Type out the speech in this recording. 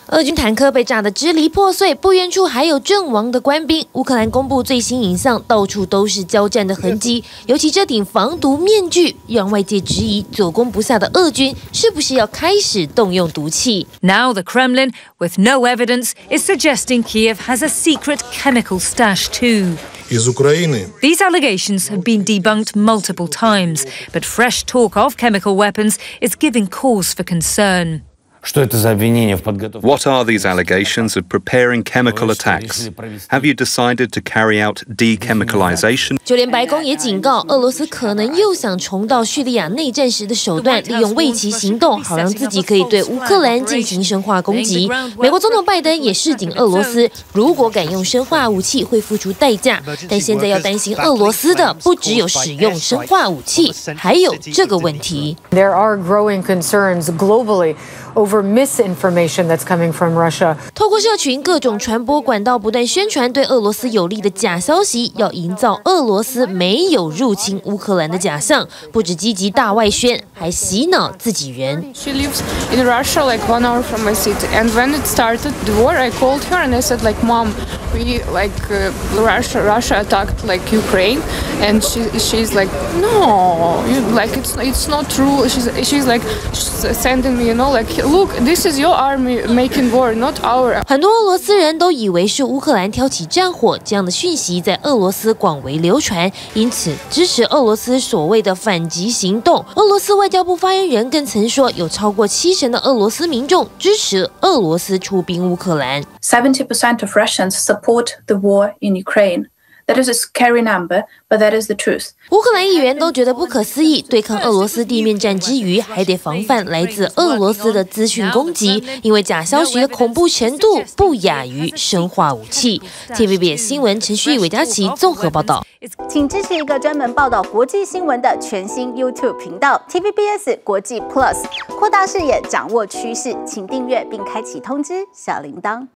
俄军坦克被炸得支离破碎，不远处还有阵亡的官兵。乌克兰公布最新影像，到处都是交战的痕迹，尤其这顶防毒面具，让外界质疑久攻不下的俄军是不是要开始动用毒气。 Now the Kremlin, with no evidence, is suggesting Kiev has a secret chemical stash too. These allegations have been debunked multiple times, but fresh talk of chemical weapons is giving cause for concern. What are these allegations of preparing chemical attacks? Have you decided to carry out dechemicalization? 就连白宫也警告，俄罗斯可能又想重蹈叙利亚内战时的手段，利用卫旗行动，好让自己可以对乌克兰进行生化攻击。美国总统拜登也示警俄罗斯，如果敢用生化武器，会付出代价。但现在要担心俄罗斯的，不只有使用生化武器，还有这个问题。 There are growing concerns globally over misinformation that's coming from Russia. 透过社群各种传播管道，不断宣传对俄罗斯有利的假消息，要营造俄罗斯没有入侵乌克兰的假象。不止积极大外宣，还洗脑自己人。 She lives in Russia, like 1 hour from my city. And when it started the war, I called her and I said, like, Mom, we Russia attacked like Ukraine, and she's like, no, it's not true. She's like sending me, like, look, this is your army making war, not our. 很多俄罗斯人都以为是乌克兰挑起战火，这样的讯息在俄罗斯广为流传，因此支持俄罗斯所谓的反击行动。俄罗斯外交部发言人更曾说，有超过70%的俄罗斯民众支持俄罗斯出兵乌克兰。 70% of Russians support the war in Ukraine. That is a scary number, but that is the truth. 乌克兰议员都觉得不可思议，对抗俄罗斯地面战之余，还得防范来自俄罗斯的资讯攻击，因为假消息的恐怖程度不亚于生化武器。TVBS 新闻陈旭、韦佳琪综合报道。 请支持一个专门报道国际新闻的全新 YouTube 频道 TVBS 国际 Plus， 扩大视野，掌握趋势，请订阅并开启通知小铃铛。